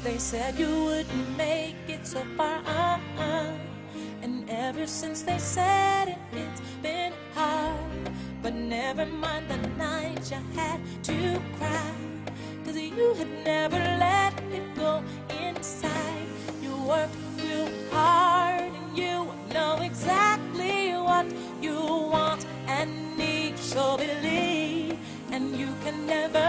They said you wouldn't make it so far, and ever since they said it, it's been hard. But never mind the night you had to cry, 'cause you had never let it go inside. You worked real hard and you know exactly what you want and need. So believe, and you can never